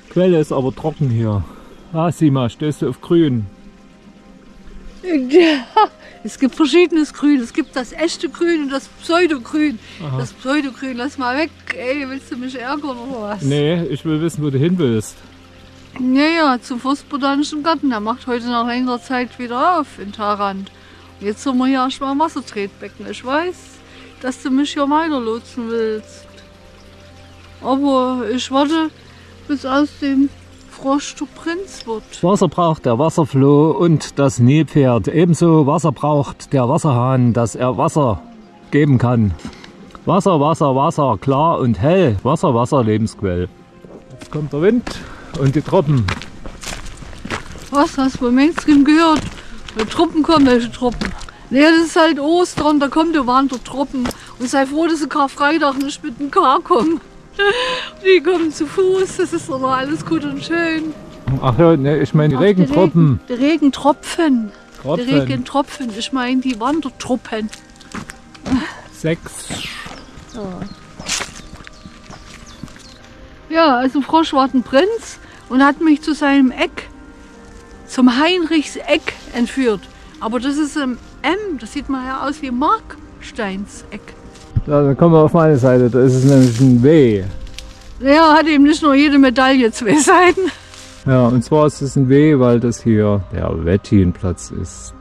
Quelle ist aber trocken hier. Ah, sieh mal, stehst du auf grün. Ja, es gibt verschiedenes Grün. Es gibt das echte Grün und das Pseudogrün. Aha. Das Pseudogrün, lass mal weg. Ey, willst du mich ärgern oder was? Nee, ich will wissen, wo du hin willst. Naja, zum Forstbotanischen Garten. Der macht heute nach längerer Zeit wieder auf in Tharand. Und jetzt sind wir hier erstmal im Wassertretbecken. Ich weiß, dass du mich hier weiterlotsen willst. Aber ich warte, bis aus dem Frosch der Prinz wird. Wasser braucht der Wasserfloh und das Nilpferd. Ebenso Wasser braucht der Wasserhahn, dass er Wasser geben kann. Wasser, Wasser, Wasser, klar und hell. Wasser, Wasser, Lebensquell. Jetzt kommt der Wind und die Tropfen. Was, hast du beim Mainstream gehört? Wenn Truppen kommen, welche Truppen? Naja, das ist halt Ostern, da kommt der Wandertruppen. Und sei froh, dass sie Karfreitag nicht mit dem Kar kommen. Die kommen zu Fuß, das ist doch alles gut und schön. Ach ja, ne, ich meine die Regentropfen. Die Regentropfen. Tropfen. Die Regentropfen, ich meine die Wandertruppen. 6. Ja, also Frosch war ein Prinz und hat mich zu seinem Eck, zum Heinrichseck entführt. Aber das ist ein M, das sieht mal ja aus wie Marksteinseck. Ja, dann kommen wir auf meine Seite, da ist es nämlich ein W. Ja, hat eben nicht nur jede Medaille 2 Seiten. Ja, und zwar ist es ein W, weil das hier der Wettinplatz ist.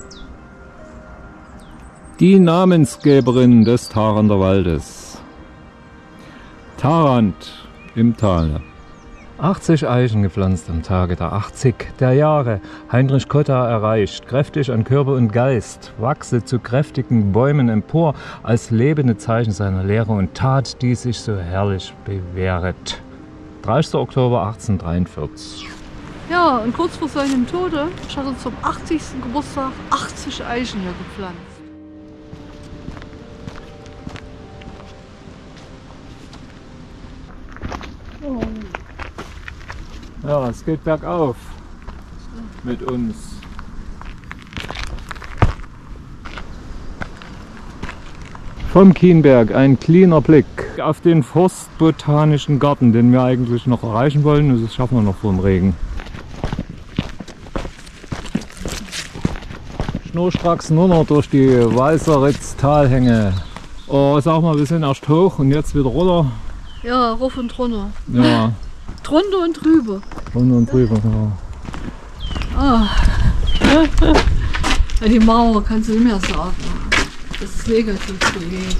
Die Namensgeberin des Tharander Waldes. Tharand im Tal. 80 Eichen gepflanzt am Tage der 80 der Jahre. Heinrich Cotta erreicht, kräftig an Körper und Geist, wachse zu kräftigen Bäumen empor, als lebende Zeichen seiner Lehre und Tat, die sich so herrlich bewähret. 30. Oktober 1843. Ja, und kurz vor seinem Tode hat er zum 80. Geburtstag 80 Eichen hier gepflanzt. Oh. Ja, es geht bergauf mit uns. Vom Kienberg ein cleaner Blick auf den Forstbotanischen Garten, den wir eigentlich noch erreichen wollen. Das schaffen wir noch vor dem Regen. Schnurstracks nur noch durch die Weißeritz-Talhänge. Oh, sag mal, wir sind erst hoch und jetzt wieder runter. Ja, rauf und runter. Ja. Drunter und drüber. Runter und drüber, ja. Ah. Ja, die Mauer kannst du nicht mehr sagen. Das ist negativ belegt.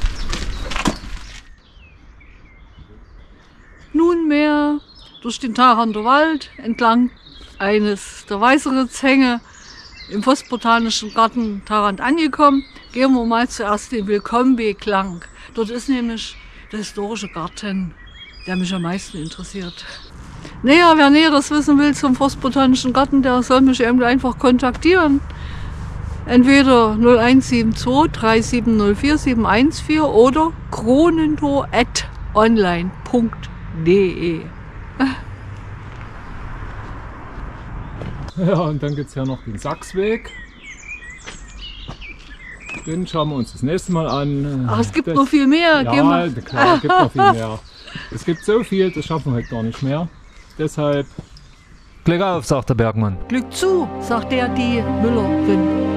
Nunmehr durch den Tharander Wald entlang eines der Weißeritzhänge im Forstbotanischen Garten Tharand angekommen, gehen wir mal zuerst den Willkommenweg lang. Dort ist nämlich der historische Garten, der mich am meisten interessiert. Naja, wer Näheres wissen will zum Forstbotanischen Garten, der soll mich irgendwie einfach kontaktieren. Entweder 0172 3704 714 oder kronentor@online.de. Ja, und dann gibt es ja noch den Sachsweg. Den schauen wir uns das nächste Mal an. Ach, es gibt noch viel mehr. Ja, klar, es gibt noch viel mehr. Es gibt so viel, das schaffen wir heute gar nicht mehr. Deshalb Glück auf, sagt der Bergmann. Glück zu, sagt der die Müllerin.